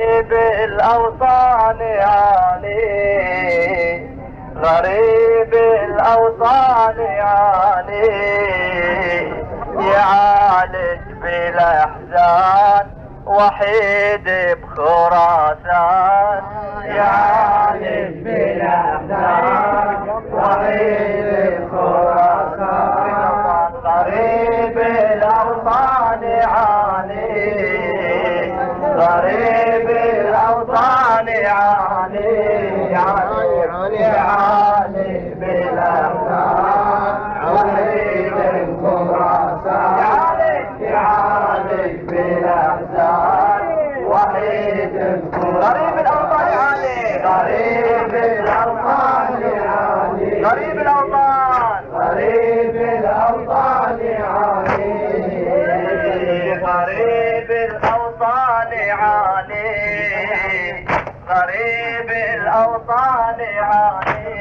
بالأوطان عاني، غريب الأوطان عاني، يعالج بالأحزان وحيد بخراسان، يعالج بالأحزان وحيد بخراسان، غريب الأوطان عاني، غريب الأوطان يعاني، يعاني بالأحزان وحيد بخراسان، يعاني بالأحزان وحيد بخراسان، غريب الأوطان يعاني، غريب الأوطان يعاني، غريب الأوطان، غريب الأوطان يعاني، غريب الأوطان يعاني، غريب الأوطان يعاني،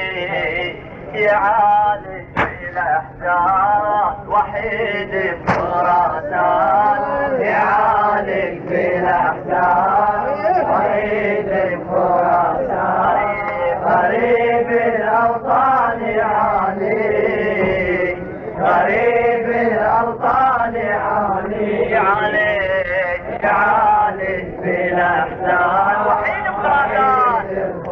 يعالج بالأحزان وحيد بخراسان، يعالج بالأحزان وحيد بخراسان، غريب الأوطان يعاني، غريب الأوطان يعاني، يعالج بالأحزان وحيد بخراسان،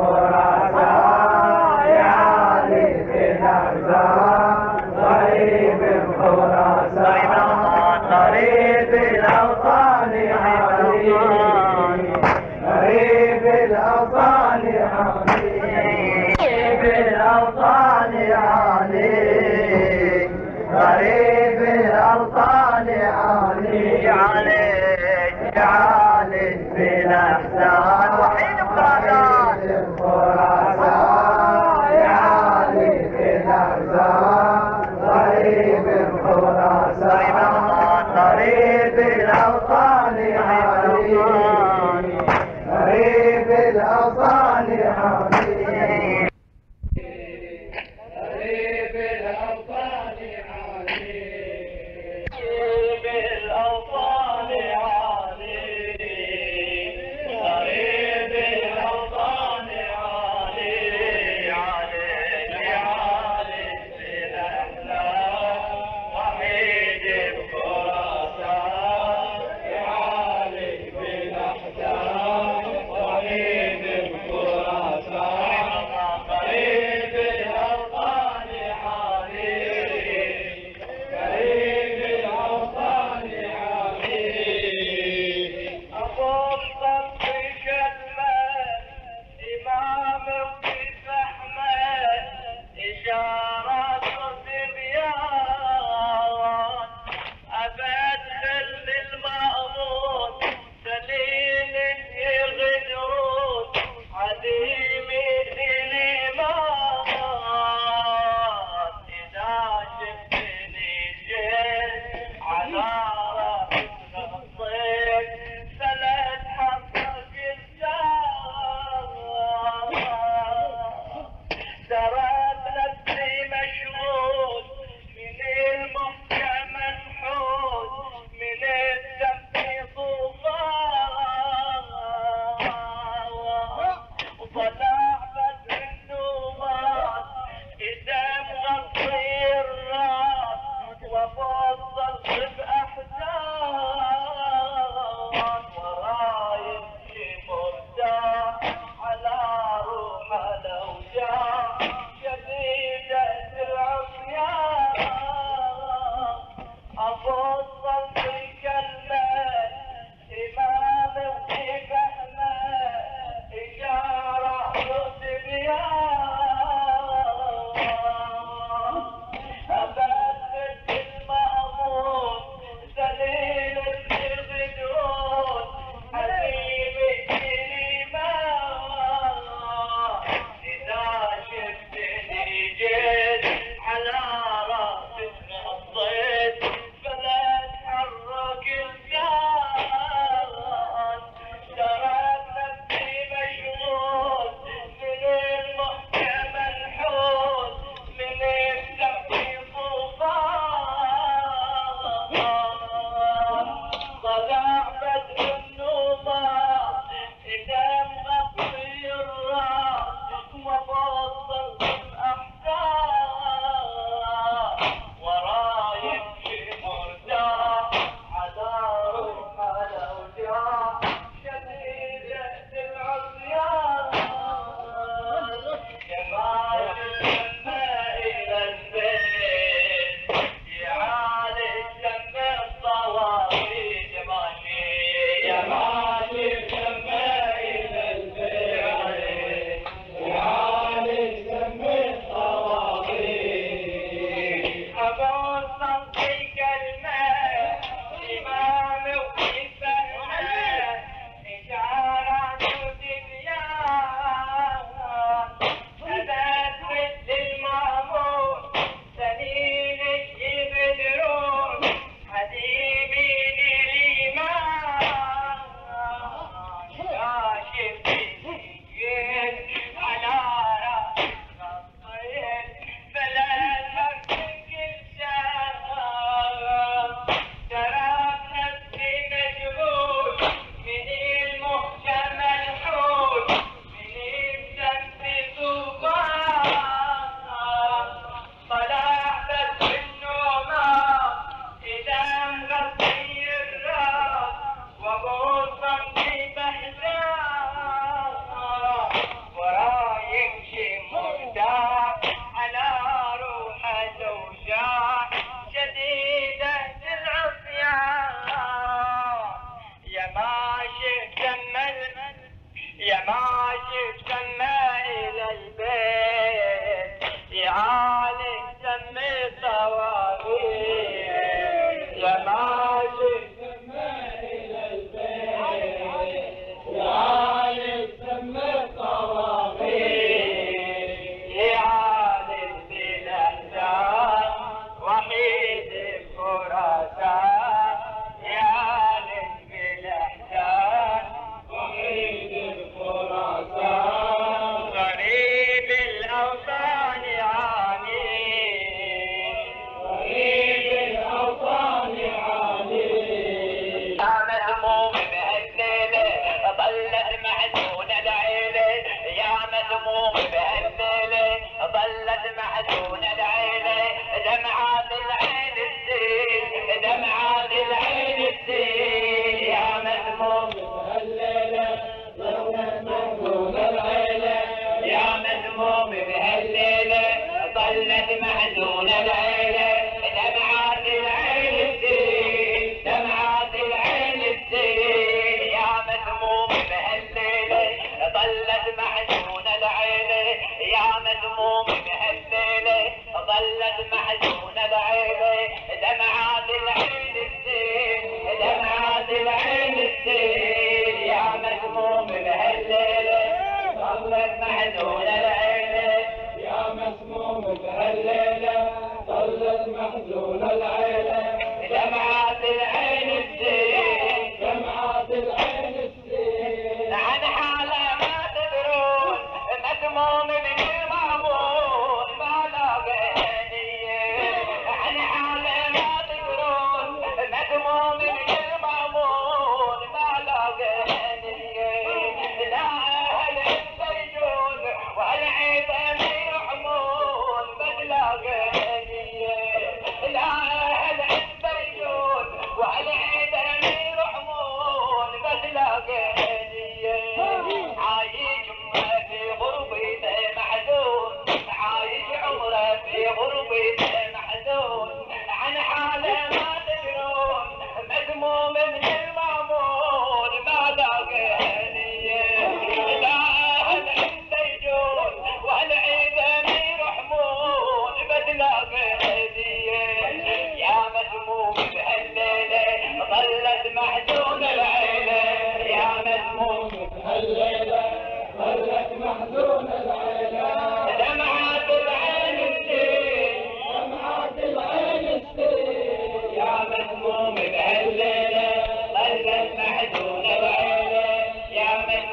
يعالج بالأحزان وحيد بخراسان، غريب الأوطان يعاني، غريب الأوطان يعاني، غريب الأوطان يعاني، غريب الأوطان يعاني، يعالج بالأحزان وحيد بخراسان، يعالج بالأحزان غريب بخراسان، غريب الأوطان يعاني، غريب الأوطان يعاني، غريب الأوطان يعاني، غريب الأوطان يعاني، غريب الأوطان يعاني، يعالج بالأحزان وحيد بخراسان، يعالج بالأحزان وحيد بخراسان، غريب الأوطان يعاني، غريب الأوطان يعاني، أفضل في كلمة إمام في فحمة، إشارات وتبيان، أبدل للمأمون دليل يغدرون عديم الإيمان، إذا شفتني جيت على رأس الصيد فلا تحقق الزمان، ترى بنفسي مشغول من المحكم منحوس من الذنب طوفان، وطلع بدر النومان إذا مغطي الراس وفضل بأحزان، وراي يمشي مرتاح على روحه لو جاء شديدة العصيان، أفضل في كلمة إمام في فهمه إشارة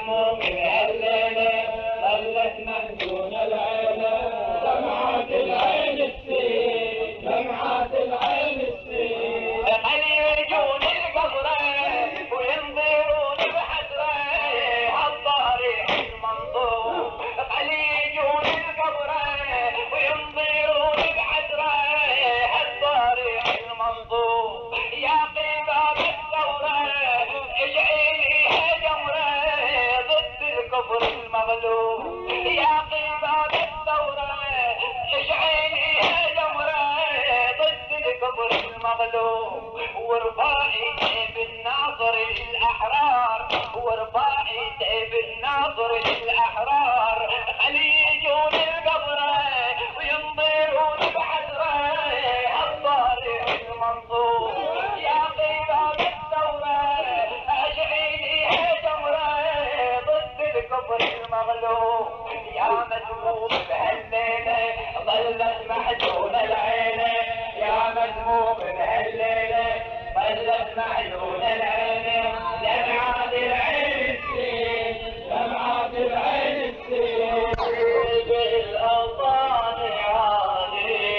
مجموم هالليلة ظلت مهجون العيلة دمعات العين السيل دمعات العين السيل خلي يجون القبرة وينظرون بحسرة عالضريح المنظور خلي يجون القبرة وينظرون بحسرة عالضريح المنظور يا قباب الثورة اجعليها جمرة ضد الكفر المغلوب يا قباب الثورة اجعليها جمرة ضد الكفر المغلوب وارفعي بالناظر للأحرار وارفعي بالناظر للأحرار خلي يجون القبرة وينظرون بحسرة عالضريح المنصور يا قباب الثورة اجعليها جمرة ضد الكفر المغلوب يا مذموم بهالليلة ظلت محزونة العينة يا مذموم بهالليلة ظلت محزونة العينة دمعات العين السيل دمعات العين السيل بالأوطان عادي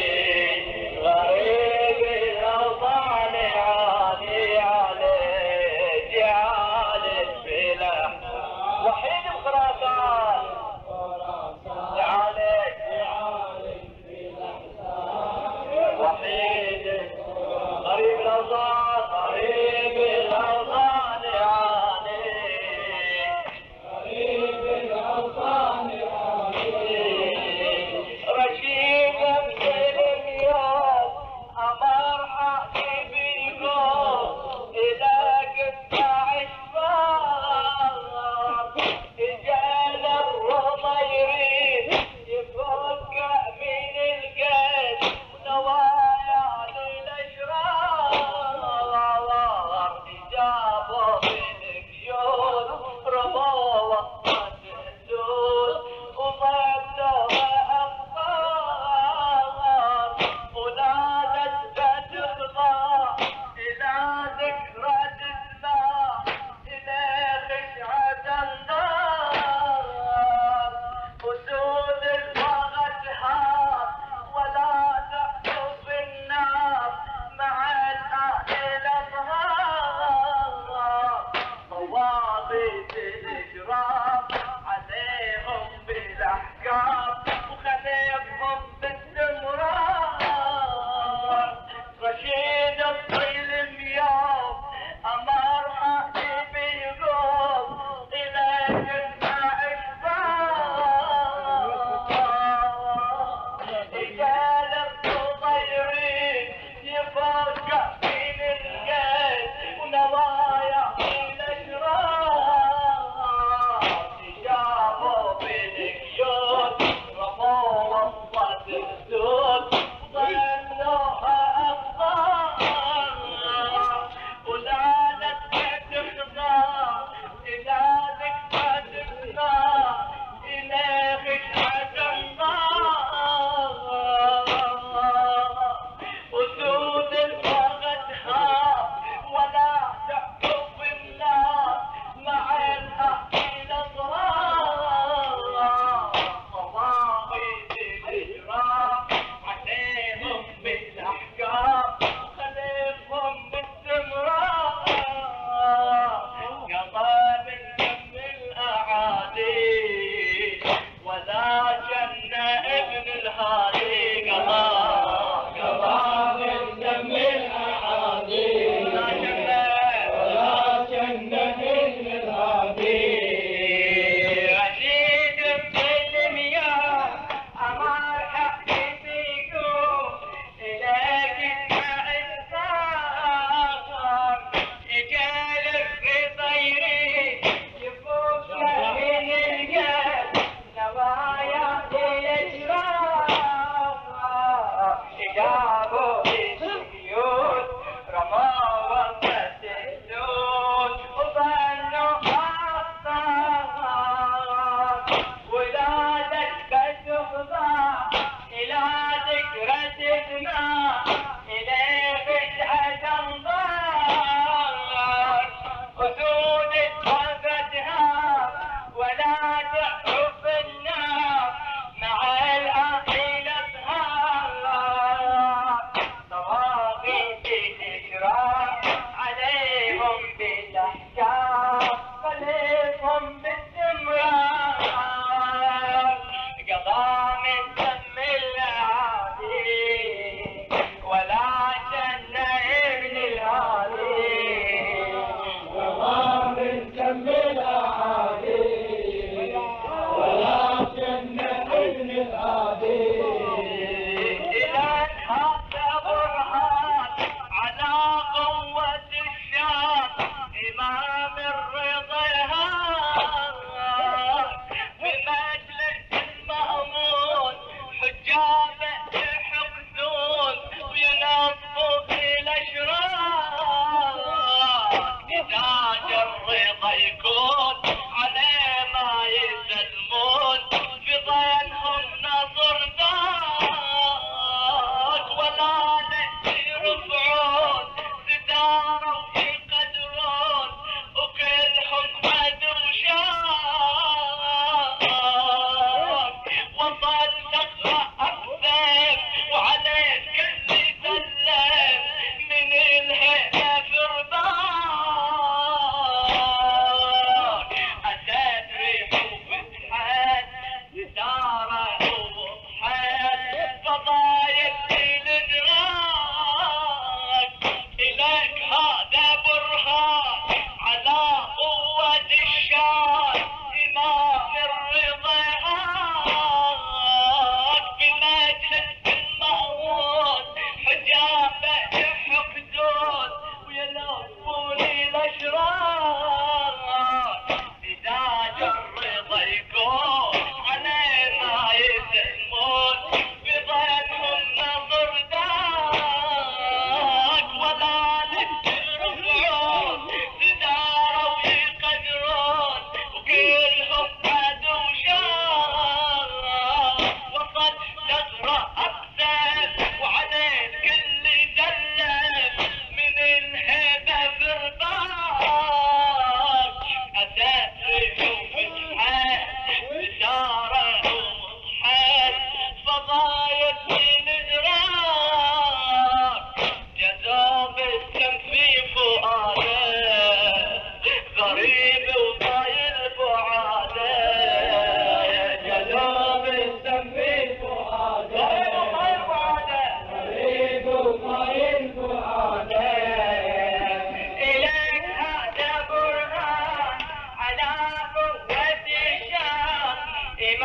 غريب الأوطان عادي عليك جعالك بلا وحيد بخراسان جعالك وحيد غريب الأوطان غريب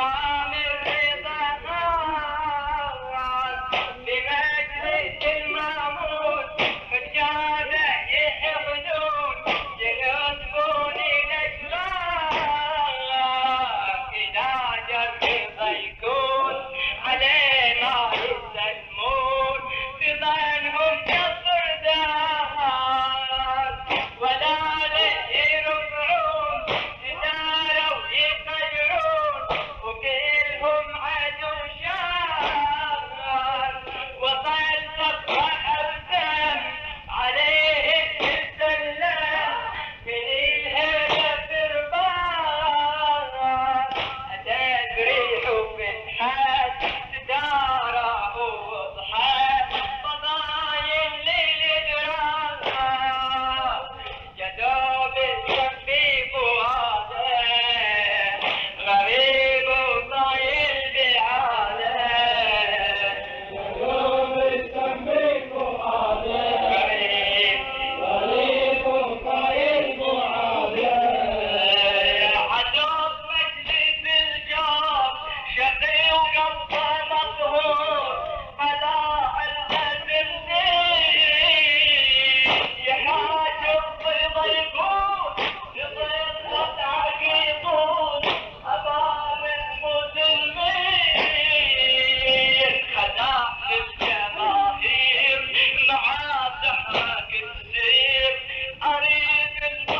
إمام الرضا بمجلس المامون حجابه يحفظون ينصبون الأشرار إذا جر الرضا يكون عليه ما يسلمون في ظنهم يصر دار ولا يرفعون جداره ويطيرون وكلهم عدو شار وطلق وحرزم عليه السلام من الهدف ربار أتت ريح وفتحت داره وضحت فضايل للإدراك جدوب الشفيق وهذا غريب وطايل بعاده جدوب الشفيق وهذا غريب وطايل بعاده عدوب مجلس الجار شقي وقلبه مقهور على علة الدين يحاجب رضا يقول يضيق قطعك يطول أمام المسلمين خدع الجماهير مع سحرك السير أريد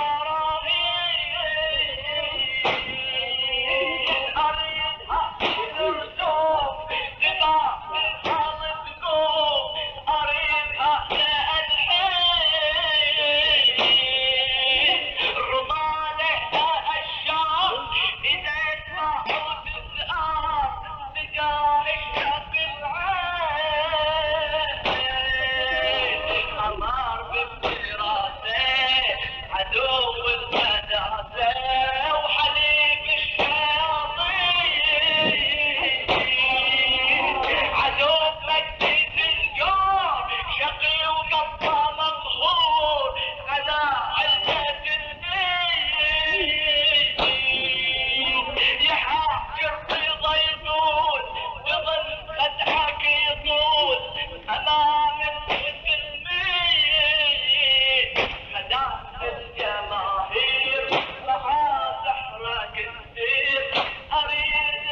البراهين أريدها الرسوم تباع بالحظ تقوم أريدها لألحين رضانه الشام إذا يسمعوا تسأل تجاه الشق العين أمر بالدراسة عدو المدرسة وحليف الشياطين عدو مجلس الجار شقي وقطة مقهور على علة الدين يحاجر رضا يطول يظل فتحك يطول أمام المسلمين خدعت الجماهير مع سحرك السير أريد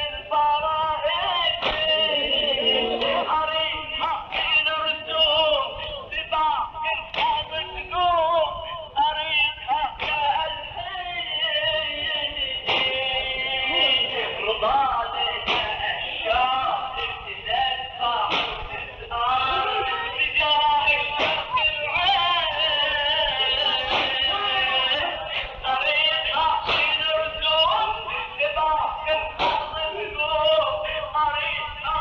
البراهين أريدها من رسوم تباع من حظ تقوم أريدها كالحين رضا لك الشام تدفع وتسأل تجاه الشق العين أريدها من رسوم تباع من حظ تقوم أريدها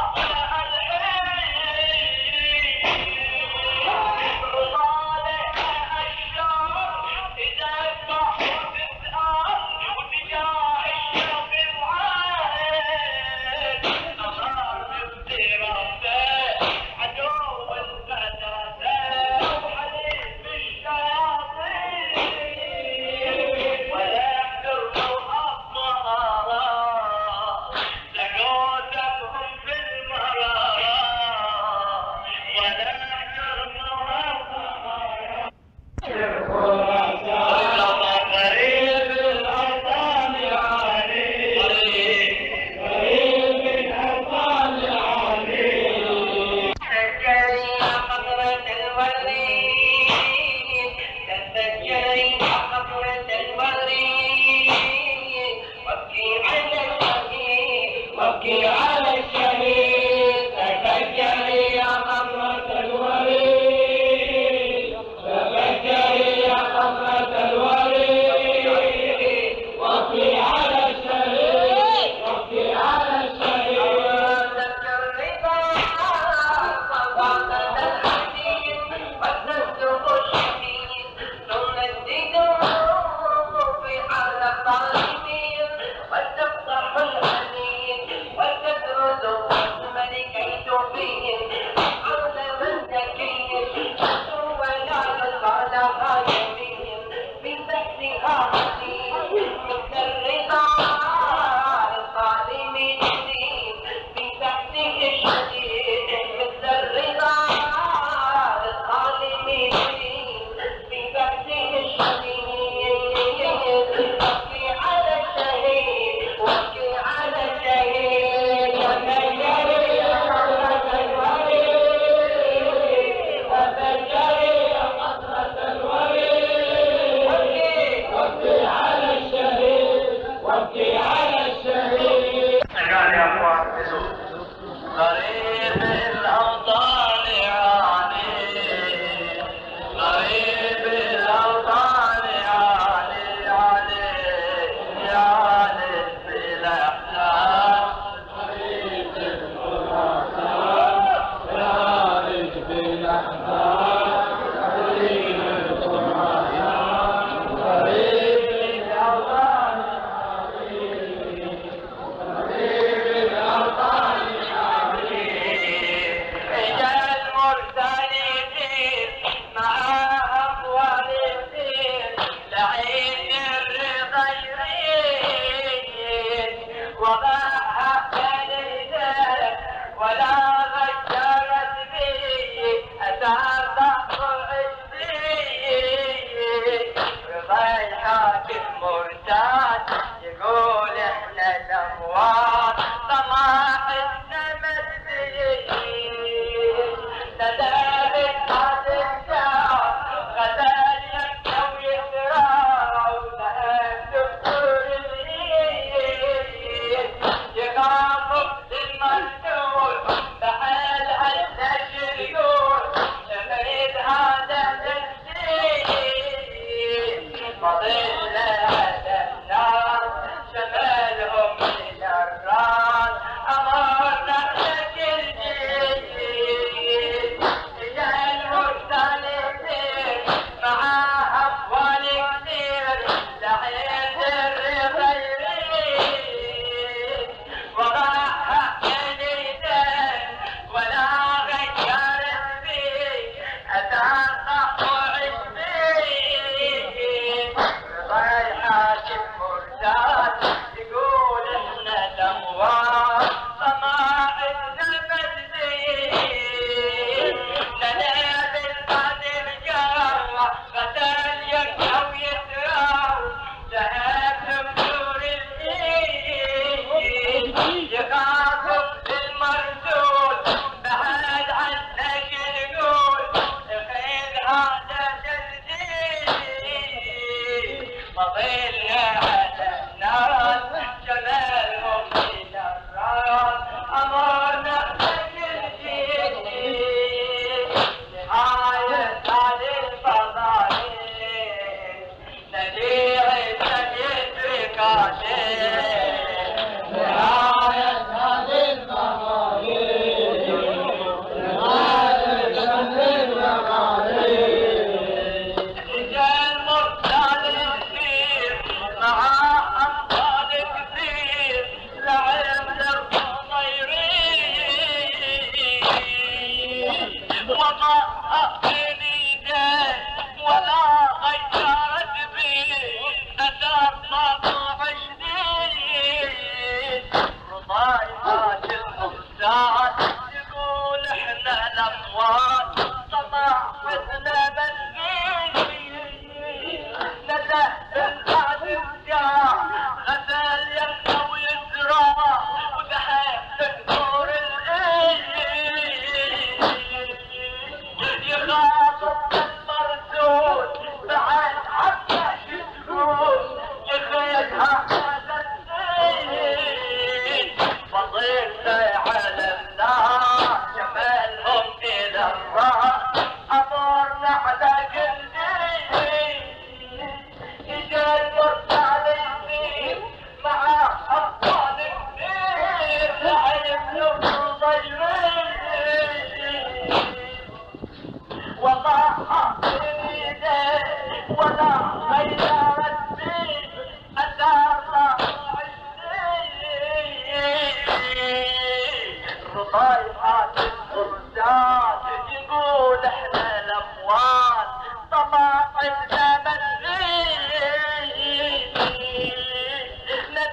كالحين رضا لك الشام تدفع وتسأل وتجاه الشق العين أمر بالدراسة عدو المدرسة وحليف الشياطين ولا يحترموا الطهارة لقوا دمهم في المرارة ولا يحترموا الطهارة غريب الأوطان العالي غريب الأوطان العالي تفجري قطرة الوريد تفجري قطرة الوريد وابكي على الشهيد وابكي على الشهيد تفجري يا قطرة الوريد تفجري يا قطرة الوريد وابكي على الشهيد وابكي على الشهيد ذكر الرضا صفاقة الحديد والتصدق الشهيد ثم الدين في حال الطالبين والتفصح الحديد والكدر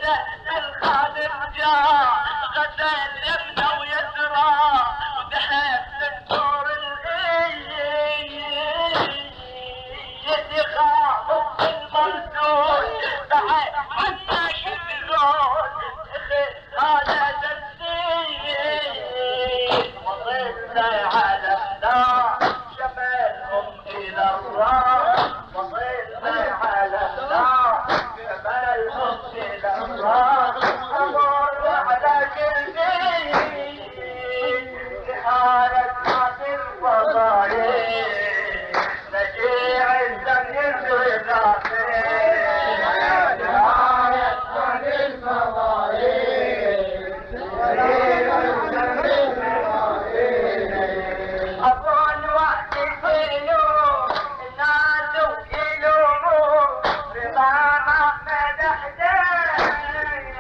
غدا الخادم جاء غدا اليمنى ويسرى ودحت الدور يخاف المردود بعد عنا شدلون هذا تنسيق وصلنا على النار شمالهم الى الراس وصلنا على النار شمالهم الى الراس امر على كل شيء لحالتنا في الفضايل نجيع الدم أظن وحدي فينو الناس ويلومو رضا محمد حسين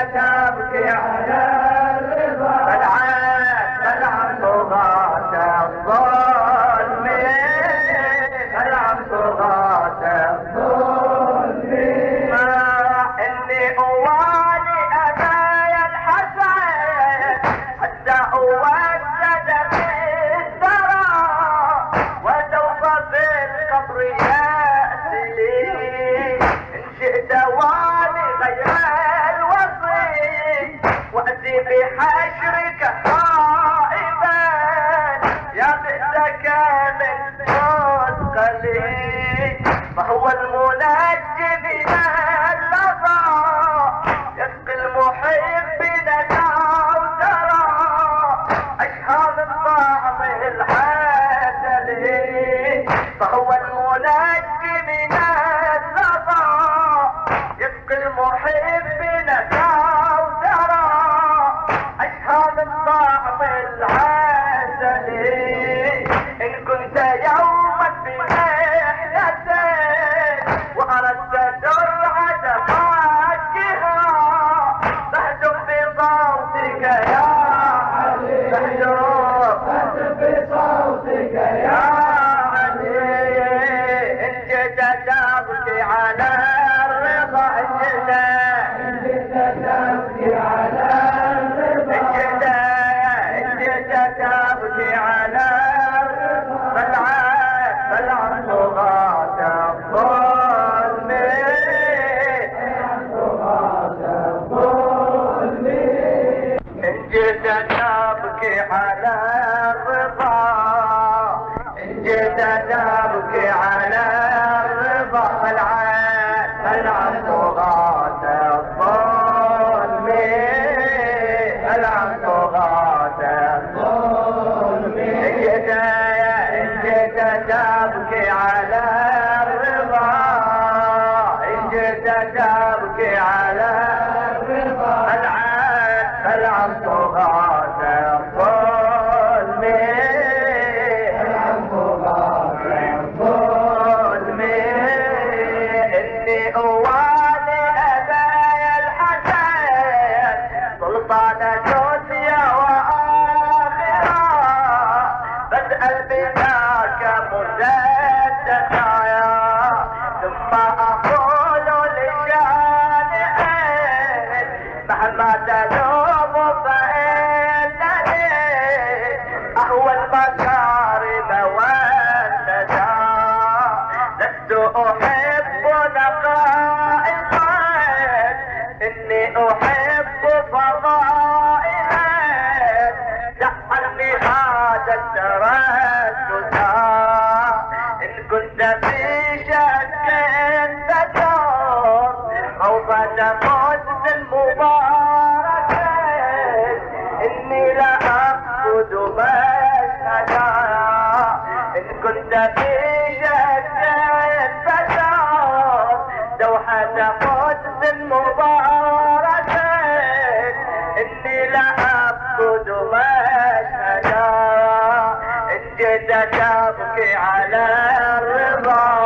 تبكي على الرضا فالعن طغاة الظالمين فالعن طغاة الظالمين ما اني اوالي ابايا الحسن حتى اوسد في الثرى وسوف في القبر ياتي ان شئت والي غير الوصي واتي بحشرك خائبا يا بئسك من مثقلي فهو المنجي من اللظى يسقي المحبين كوثرا اشهى من طعم العسل فهو المنجي من اللظى يسقي المحبين كوثرا اشهى من طعم العسل ان كنت يوما بمحنة واردت سرعة فكها فاهجم بصوتك يا علي فاهجم بصوتك يا علي ان جئت تبكي على الرضا ان جئت تبكي على الرضا ان جئت تبكي على الرضا فالعن طغاة الظالمين ان جئت تبكي على الرضا ان جئت تبكي على الرضا فالعن طغاة الظالمين فالعن طغاة الظالمين ان جئت تبكي على الرضا ان جئت تبكي على الرضا فالعن طغاة الظالمين اني اوالي ابايا الحسن سلطانة دنيا واخرة بسأل بذاك مجددا ثم اقول لشانئين مهما تلوم فانني اهوى المكارم والندى لست احب نقائصا اني احب فضائلا دعني هذا التردد ان كنت في شك تدور خوفة قدس مباركة اني لا اقصد مشهدا ان كنت في شك تدور دوحة قدس مباركة اني لا اقصد مشهدا ان جئت تبكي على الرضا